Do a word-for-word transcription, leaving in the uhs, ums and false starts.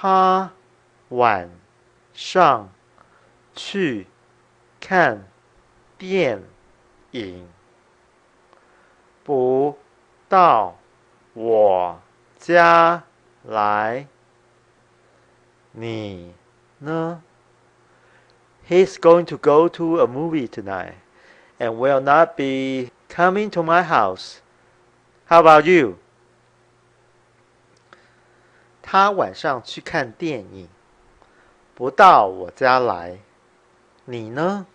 他晚上去看电影，不到我家来，你呢？ He's going to go to a movie tonight and will not be coming to my house. How about you? 他晚上去看电影，不到我家来，你呢？